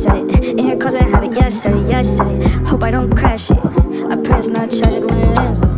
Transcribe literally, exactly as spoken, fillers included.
said it. In here causing havoc, yes, said it, yes, said it. Hope I don't crash it. I pray it's not tragic when it ends.